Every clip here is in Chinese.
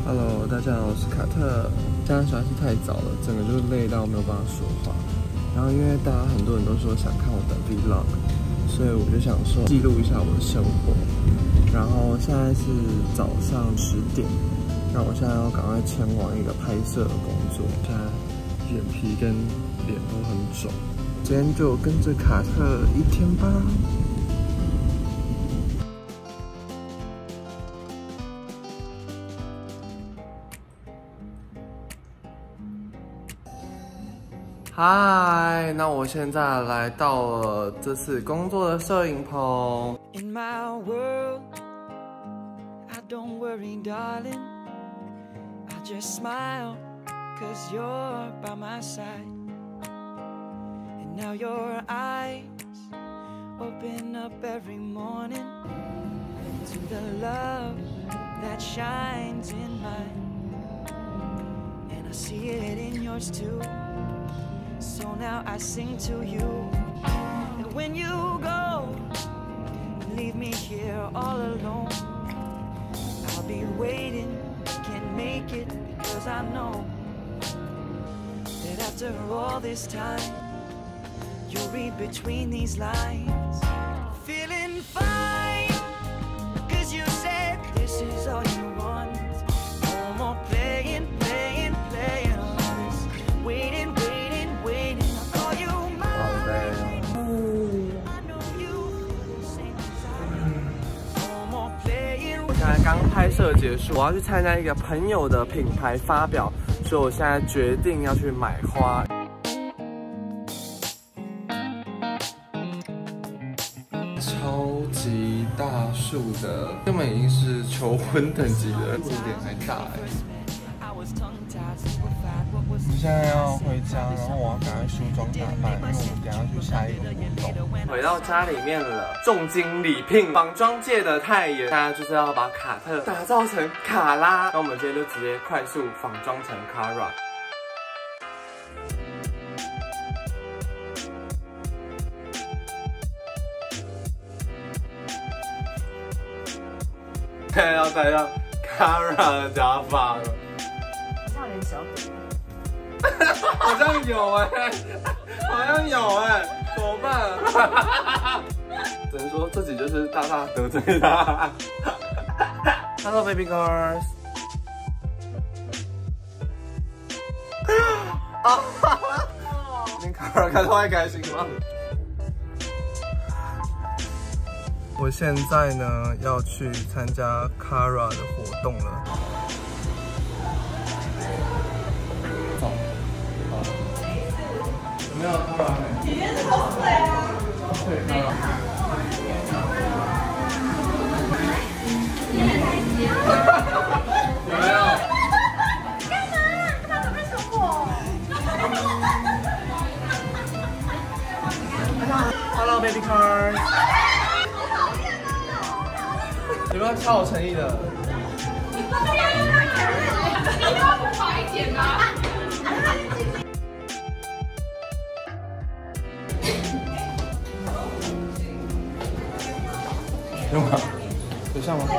Hello， 大家好，我是卡特。现在实在是太早了，整个就是累到没有办法说话。然后因为大家很多人都说想看我的 vlog， 所以我就想说记录一下我的生活。然后现在是早上10点，然后我现在要赶快前往一个拍摄的工作。现在眼皮跟脸都很肿，今天就跟着卡特一天吧。嗨，那我现在来到了这次工作的摄影棚。In my world, I don't worry, darling. I just smile, 'cause you're by my side. And now your eyes open up every morning to the love that shines in mine. And I see it in yours too.So now I sing to you, and when you go, leave me here all alone. I'll be waiting, can't make it, because I know that after all this time, you'll read between these lines. Feeling fine, 'cause you said this is all you want. No more playing, playing, playing all this, waiting.我现在刚拍摄结束，我要去参加一个朋友的品牌发表，所以我现在决定要去买花。超级大树的，根本已经是求婚等级的，比脸还大哎。我们现在要回家，然后我要赶快梳妆打扮，因为我们等一下去下一个活动。回到家里面了，重金礼聘仿妆界的太爷，现在就是要把卡特打造成卡拉。那我们今天就直接快速仿妆成 Kara。现在要戴上 Kara 的假发了， 好像有点小鬼。 好像有哎、好像有哎、怎么办？只能说自己就是大大得罪他。Hello baby girls。你卡尔看到会开心吗？我现在呢要去参加 Kara 的活动了。有没有 Kara？ 里面是口水啊！对 Kara。有没有？ 干嘛？干嘛准备宠我 ？Hello baby cars。有没有超有诚意的？ 你要不好一点啊！ 有吗？有像吗？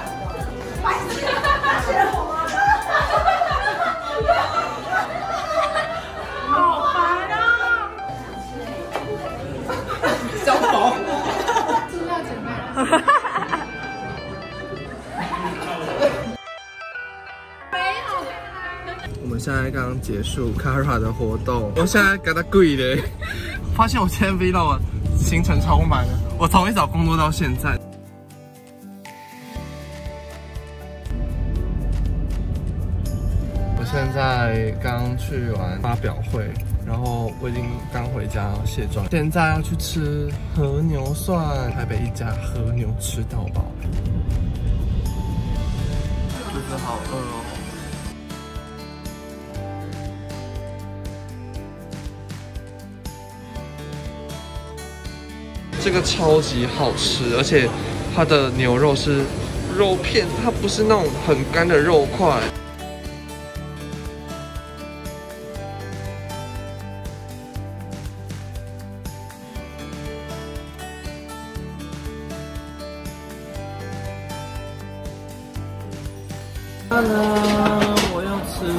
好烦啊！ 小宝。 塑料姐妹。 我们现在刚刚结束 Kara 的活动，我现在给他跪嘞，发现我今天 vlog 行程超满了，我从一早工作到现在。我现在刚去完发表会，然后我已经刚回家卸妆，现在要去吃和牛涮，台北一家和牛吃到饱，肚子好饿哦。这个超级好吃，而且它的牛肉是肉片，它不是那种很干的肉块。Hello。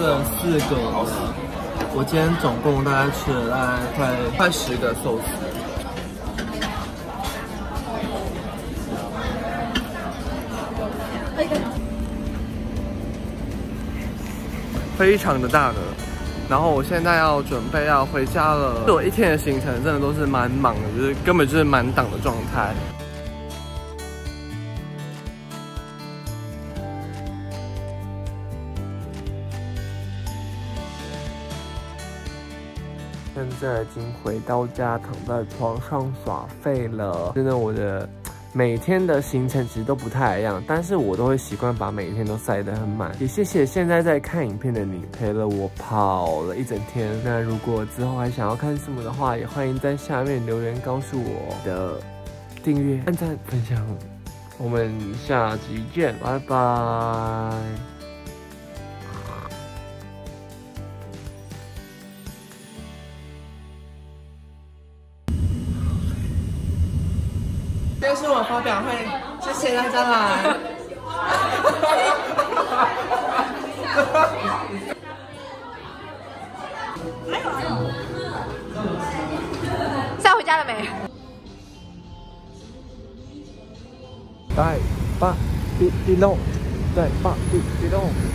了4个，我今天总共大概吃了大概快10个寿司。非常的大的，然后我现在要准备要回家了。我一天的行程真的都是蛮忙的，就是根本就是满档的状态。现在已经回到家，躺在床上耍废了。真的，我的每天的行程其实都不太一样，但是我都会习惯把每一天都塞得很满。也谢谢现在在看影片的你，陪了我跑了一整天。那如果之后还想要看什么的话，也欢迎在下面留言告诉我的订阅、按赞、分享。我们下集见，拜拜。今天是我发表会，谢谢大家来。 现在回家了没？ 第8啲窿，第8啲窿。